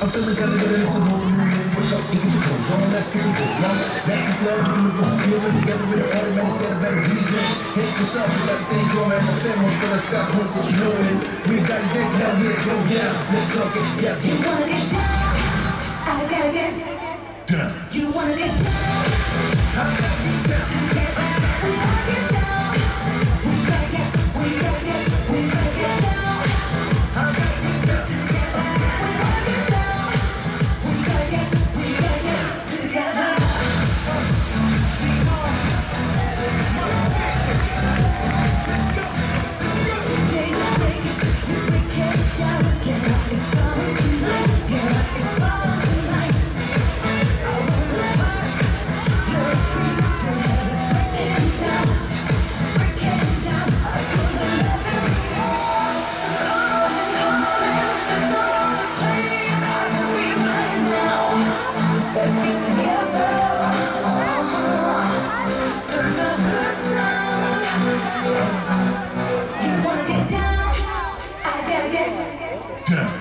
I'm feeling kinda good in some more movement. Wake up, get your clothes on, let's get it going. That's the club, we look for feeling together with the automatic, got a better reason. Hit yourself, you got things going, man. My family's gonna stop, hope that you know it. We gotta get down here, go down. Let's all get together. You wanna get down, I gotta get down. You wanna get down, I gotta get down. we gotta get down. We gotta get down. I gotta get down. We gotta get down. Together. Days are breaking, we break it down again. It's on tonight, yeah, it's on tonight. I wanna spark, you're free to let us break it down. Break it down, I feel the love in the air. So come on in, there's no other place I can be right now. Let's get together, turn up the sound. You wanna get down, I gotta get down.